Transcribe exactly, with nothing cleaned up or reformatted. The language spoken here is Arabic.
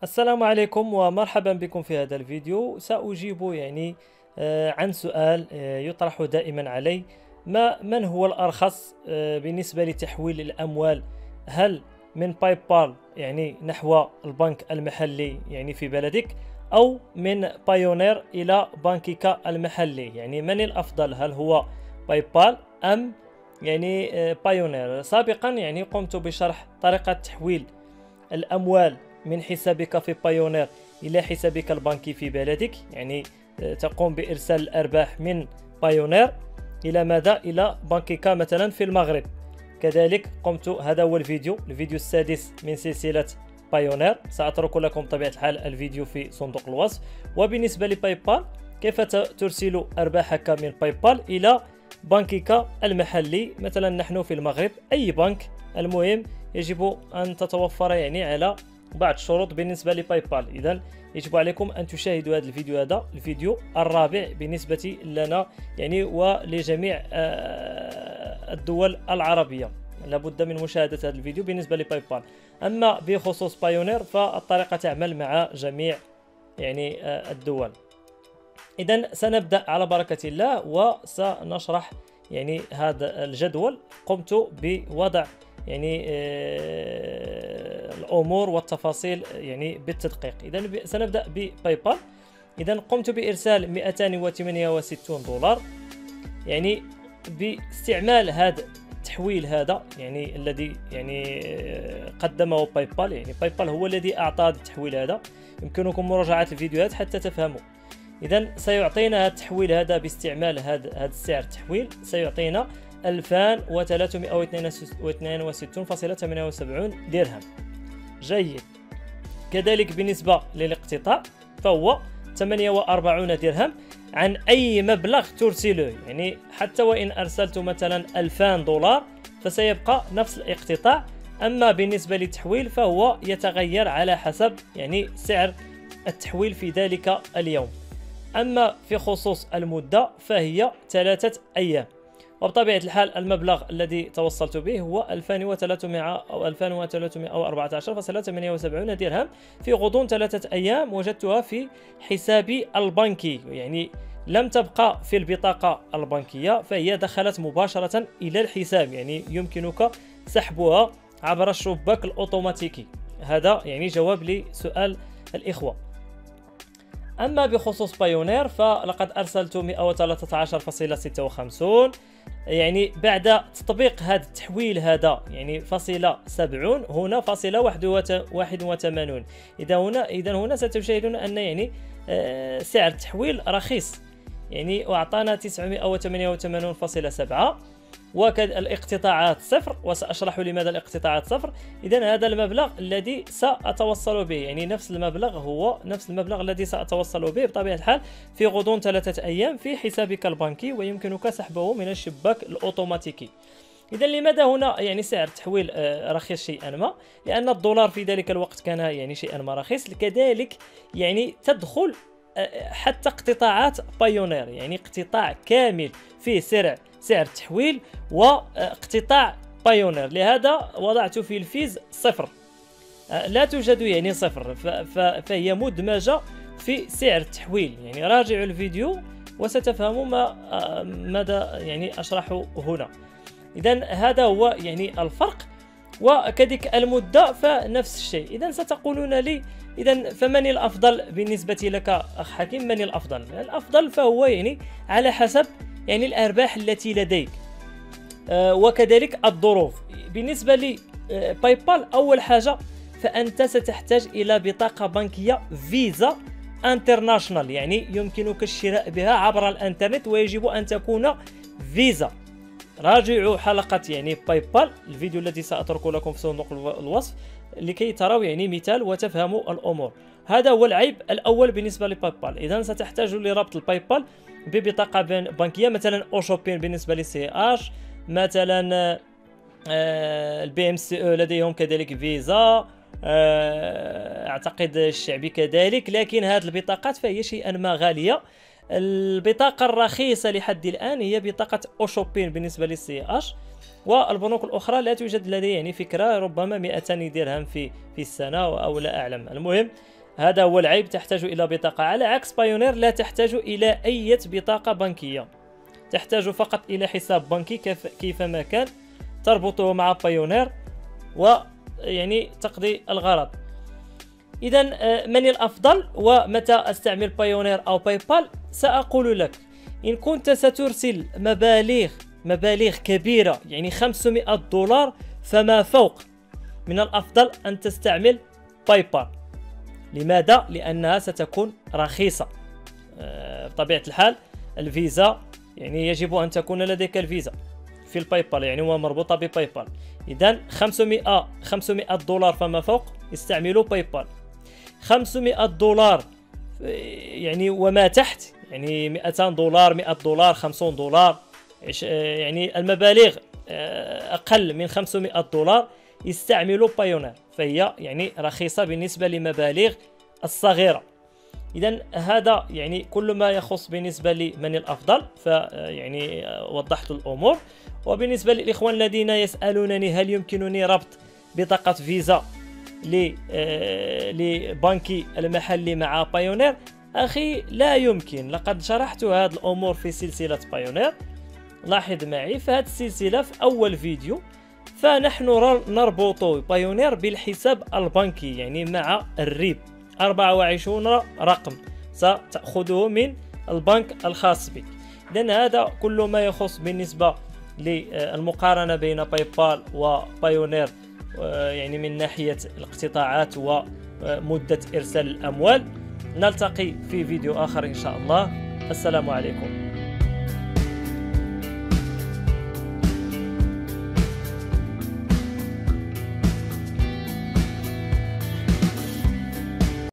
السلام عليكم ومرحبا بكم في هذا الفيديو. سأجيب يعني آه، عن سؤال آه، يطرح دائما علي. ما من هو الأرخص آه، بالنسبة لتحويل الأموال؟ هل من باي بال يعني نحو البنك المحلي يعني في بلدك، أو من بايونير إلى بنكك المحلي؟ يعني من الأفضل؟ هل هو باي بال أم يعني آه، بايونير؟ سابقا يعني قمت بشرح طريقة تحويل الأموال من حسابك في بايونير إلى حسابك البنكي في بلدك. يعني آه، تقوم بإرسال الأرباح من بايونير إلى ماذا؟ إلى بنكك مثلا في المغرب. كذلك قمت، هذا هو الفيديو الفيديو السادس من سلسلة بايونير. سأترك لكم بطبيعة الحال الفيديو في صندوق الوصف. وبالنسبة لباي بال، كيف ترسل أرباحك من باي بال إلى بنكك المحلي؟ مثلا نحن في المغرب، أي بنك، المهم يجب أن تتوفر يعني على بعض الشروط بالنسبة لباي بال. إذن يجب عليكم أن تشاهدوا هذا الفيديو، هذا الفيديو الرابع بالنسبة لنا يعني ولجميع آه، الدول العربية. لابد من مشاهدة هذا الفيديو بالنسبة لباي بال. أما بخصوص بايونير فالطريقة تعمل مع جميع يعني آه، الدول. إذن سنبدأ على بركة الله وسنشرح يعني هذا الجدول. قمت بوضع يعني آه الأمور والتفاصيل يعني بالتدقيق. إذن سنبدأ بباي بال. إذن قمت بإرسال مئتين وثمانية وستين دولار يعني باستعمال هذا التحويل هذا يعني الذي يعني قدمه باي بال. يعني باي بال هو الذي أعطى هذا التحويل هذا. يمكنكم مراجعة الفيديوهات حتى تفهموا. إذن سيعطينا التحويل هذا باستعمال هذا هذا السعر التحويل، سيعطينا ألفين وثلاثمئة واثنين وستين فاصلة ثمانية وسبعين درهم. جيد. كذلك بالنسبة للاقتطاع فهو ثمانية وأربعين درهم عن أي مبلغ ترسله. يعني حتى وإن أرسلت مثلا ألفين دولار فسيبقى نفس الاقتطاع. أما بالنسبة للتحويل فهو يتغير على حسب يعني سعر التحويل في ذلك اليوم. أما في خصوص المدة فهي ثلاثة أيام. وبطبيعة الحال المبلغ الذي توصلت به هو ألفين وثلاثمئة أو ألفين وثلاثمئة وأربعة عشر فاصلة ثمانية وسبعين درهم في غضون ثلاثة أيام. وجدتها في حسابي البنكي، يعني لم تبقى في البطاقة البنكية، فهي دخلت مباشرة إلى الحساب. يعني يمكنك سحبها عبر الشباك الأوتوماتيكي. هذا يعني جواب لسؤال الإخوة. أما بخصوص بايونير فلقد أرسلت مئة وثلاثة عشر فاصلة ستة وخمسين. يعني بعد تطبيق هذا التحويل هذا يعني فاصلة سبعون، هنا فاصلة واحد وثمانين. إذا هنا إذا هنا ستشاهدون أن يعني آه سعر التحويل رخيص، يعني وأعطانا تسعمئة وثمانية وثمانين فاصلة سبعة. وكذا الاقتطاعات صفر، وسأشرح لماذا الاقتطاعات صفر. إذا هذا المبلغ الذي سأتوصل به، يعني نفس المبلغ هو نفس المبلغ الذي سأتوصل به بطبيعة الحال في غضون ثلاثة أيام في حسابك البنكي، ويمكنك سحبه من الشباك الأوتوماتيكي. إذا لماذا هنا يعني سعر التحويل رخيص شيئا ما؟ لأن الدولار في ذلك الوقت كان يعني شيئا ما رخيص. كذلك يعني تدخل حتى اقتطاعات بايونير، يعني اقتطاع كامل فيه سعر سعر التحويل واقتطاع بايونير. لهذا وضعت في الفيز صفر، لا توجد يعني صفر، فهي مدمجة في سعر التحويل. يعني راجعوا الفيديو وستفهموا ما ماذا يعني أشرح هنا. إذن هذا هو يعني الفرق. وكذلك المدة فنفس الشيء. إذن ستقولون لي إذن فمن الأفضل بالنسبة لك أخ حكيم؟ من الأفضل؟ الأفضل فهو يعني على حسب يعني الأرباح التي لديك آه وكذلك الظروف. بالنسبة لي آه باي بال، أول حاجة فأنت ستحتاج إلى بطاقة بنكية فيزا انترناشنال، يعني يمكنك الشراء بها عبر الانترنت ويجب أن تكون فيزا. راجعوا حلقة يعني باي بال، الفيديو الذي سأترك لكم في صندوق الوصف لكي تروا يعني مثال وتفهموا الأمور. هذا هو العيب الأول بالنسبة لباي بال. إذا ستحتاج لربط الباي بال ببطاقة بنكية، مثلا أوشوبين بالنسبة للسي اش، مثلا البي ام سي او لديهم كذلك فيزا، أعتقد الشعبي كذلك. لكن هذه البطاقات فهي شيئا ما غالية. البطاقة الرخيصة لحد الآن هي بطاقة أوشوبين بالنسبة للسي اش. والبنوك الأخرى لا توجد لدي يعني فكرة، ربما مئتين درهم في في السنة أو لا أعلم. المهم هذا هو العيب، تحتاج إلى بطاقة، على عكس بايونير لا تحتاج إلى أي بطاقة بنكية، تحتاج فقط إلى حساب بنكي كيف كيفما كان تربطه مع بايونير ويعني تقضي الغرض. إذا من الأفضل ومتى أستعمل بايونير أو باي بال؟ سأقول لك، إن كنت سترسل مبالغ مبالغ كبيرة يعني خمسمائة دولار فما فوق، من الأفضل أن تستعمل باي بال. لماذا؟ لأنها ستكون رخيصة. بطبيعة الحال الفيزا يعني يجب أن تكون لديك الفيزا في الباي بال، يعني هو مربوطة بباي بال. إذا خمسمائة خمسمائة دولار فما فوق استعملوا باي بال. خمسمائة دولار يعني وما تحت، يعني مئتين دولار، مئة دولار، خمسين دولار، يعني المبالغ أقل من خمسمائة دولار يستعملوا بايونير، فهي يعني رخيصة بالنسبة لمبالغ الصغيرة. إذا هذا يعني كل ما يخص بالنسبة لي من الأفضل، فيعني وضحت الأمور. وبالنسبة للإخوان الذين يسألونني هل يمكنني ربط بطاقة فيزا لبنكي المحلي مع بايونير، أخي لا يمكن. لقد شرحت هذه الأمور في سلسلة بايونير، لاحظ معي في هذه السلسلة في أول فيديو، فنحن نربط بايونير بالحساب البنكي يعني مع الريب أربعة وعشرين رقم ستأخذه من البنك الخاص بك. إذن هذا كل ما يخص بالنسبة للمقارنة بين باي بال وبايونير، يعني من ناحية الاقتطاعات ومدة إرسال الأموال. نلتقي في فيديو آخر إن شاء الله. السلام عليكم.